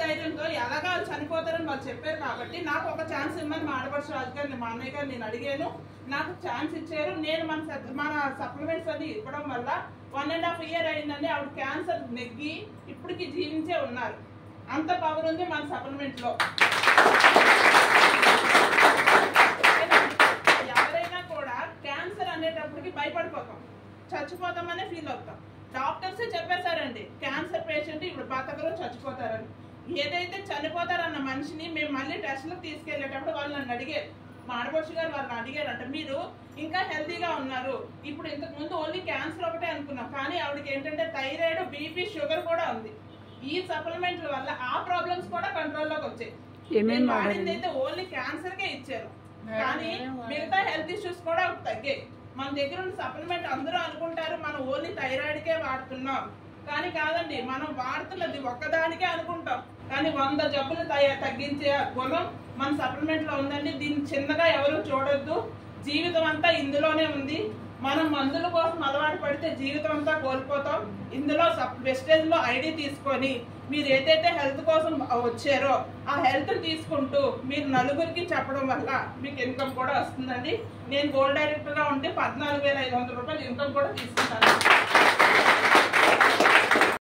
ధైర్యంతో ఎలాగా చనిపోతారని వాళ్ళు చెప్పారు కాబట్టి నాకు ఒక ఛాన్స్ ఇమ్మని మా ఆడపడుచు రాజు గారిని మా అన్నయ్య గారు నేను అడిగాను. నాకు ఛాన్స్ ఇచ్చారు. నేను మన సప్లిమెంట్స్ అది ఇవ్వడం వల్ల 1.5 year అయిందండి. ఆవిడ క్యాన్సర్ నెగ్గి ఇప్పటికి జీవించే ఉన్నారు. అంత పవర్ ఉంది మన సప్లిమెంట్ లో. ఎవరైనా కూడా క్యాన్సర్ అనేటప్పటికి భయపడిపోతాం, చచ్చిపోతామనే ఫీల్ అవుతాం. డాక్టర్సే చెప్పేశారండి క్యాన్సర్ పేషెంట్ ఇప్పుడు బతకరు చచ్చిపోతారని. ఏదైతే చనిపోతారన్న మనిషిని మేము మళ్ళీ టెస్ట్లకు తీసుకెళ్లేటప్పుడు వాళ్ళు నన్ను అడిగారు, మా ఆడపడుచు గారు వాళ్ళని అడిగారంట, మీరు ఇంకా హెల్తీగా ఉన్నారు, ఇప్పుడు ఇంతకు ముందు ఓన్లీ క్యాన్సర్ ఒకటే అనుకున్నాం, కానీ ఆవిడకి ఏంటంటే థైరాయిడ్, బీపీ, షుగర్ కూడా ఉంది. ఈ సప్లిమెంట్ల వల్ల ఆ ప్రాబ్లమ్స్ కూడా కంట్రోల్లోకి వచ్చాయి. వాడింది అయితే ఓన్లీ క్యాన్సర్ కే ఇచ్చారు, కానీ మిగతా హెల్త్ ఇష్యూస్ కూడా తగ్గాయి. మన దగ్గర ఉన్న సప్లిమెంట్ అందరూ అనుకుంటారు మనం ఓన్లీ థైరాయిడ్కే వాడుతున్నాం, కానీ కాదండి, మనం వాడుతున్నది ఒక్కదానికే అనుకుంటాం, కానీ 100 జబ్బులు తగ్గించే గుణం మన సప్లిమెంట్ లో ఉందండి. దీన్ని చిన్నగా ఎవరు చూడొద్దు, జీవితం అంతా ఇందులోనే ఉంది. మనం మందుల కోసం అలవాటు పడితే జీవితం అంతా కోల్పోతాం. ఇందులో వెస్టేజ్ లో ఐడి తీసుకొని మీరు ఏదైతే హెల్త్ కోసం వచ్చారో ఆ హెల్త్ తీసుకుంటూ మీరు నలుగురికి చెప్పడం వల్ల మీకు ఇన్కమ్ కూడా వస్తుందండి. నేను గోల్డ్ డైరెక్టర్ గా ఉంటే 14,500 రూపాయలు ఇన్కమ్ కూడా తీసుకుంటాను.